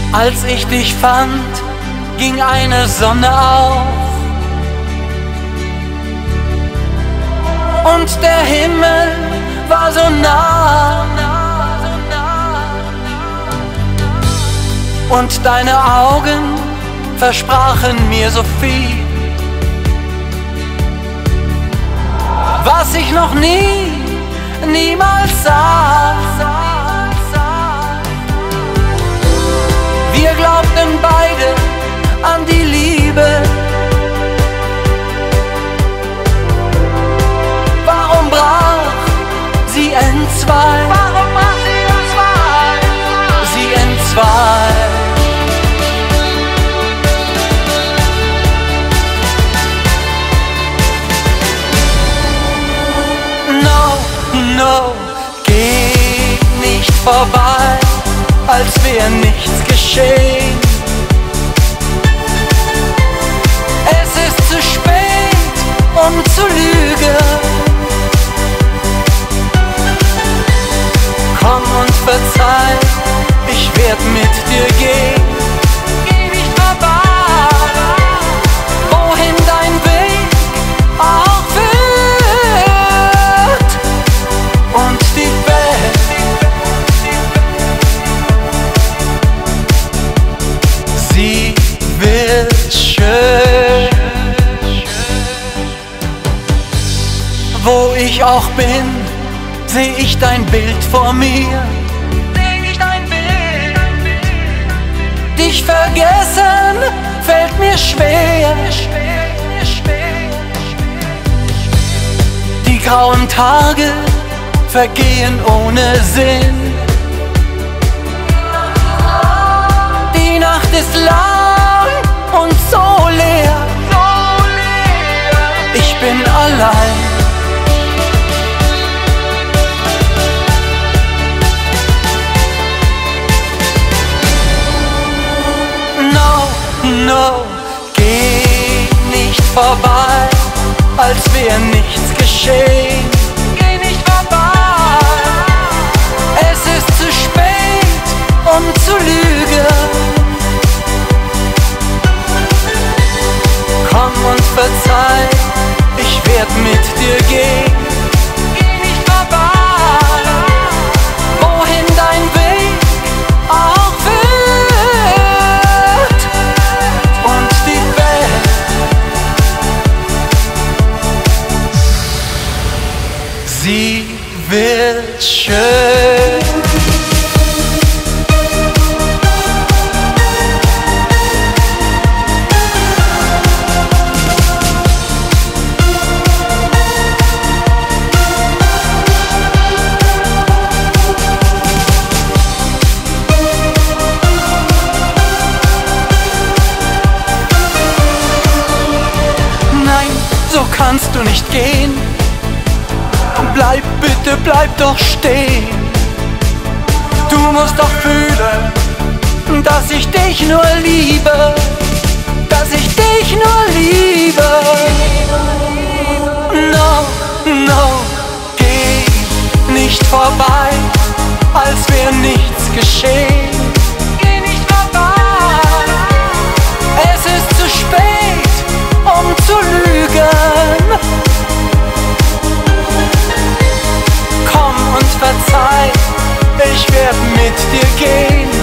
Als ich dich fand, ging eine Sonne auf und der Himmel war so nah. Und deine Augen versprachen mir so viel, was ich noch niemals sah. Wir glaubten beide an die Liebe. Warum brach sie entzwei? Sie entzwei. No, geh nicht vorbei, als wäre nichts geschehen. Es ist zu spät, um zu lügen. Komm und verzeih, ich werd mit dir gehen. Geh nicht vorbei, wohin dein Weg auch führt. Und die Welt, sie wird schön. Wo ich auch bin, seh ich dein Bild vor mir. Dich vergessen fällt mir schwer. Die grauen Tage vergehen ohne Sinn. Die Nacht ist lang und so leer. Ich bin allein. No, geh nicht vorbei, als wäre nichts geschehen. Geh nicht vorbei, es ist zu spät, um zu lügen. Komm und verzeih, ich werd mit dir gehen. Geh nicht vorbei, wohin dein Weg auch führt. Und die Welt, sie wird schön. So kannst du nicht gehen. Bleib, bitte bleib doch stehen. Du musst doch fühlen, dass ich dich nur liebe, dass ich dich nur liebe. No, geh nicht vorbei, als wäre nichts geschehen. Geh nicht vorbei, es ist zu spät, um zu lügen. Komm und verzeih, ich werd mit dir gehen.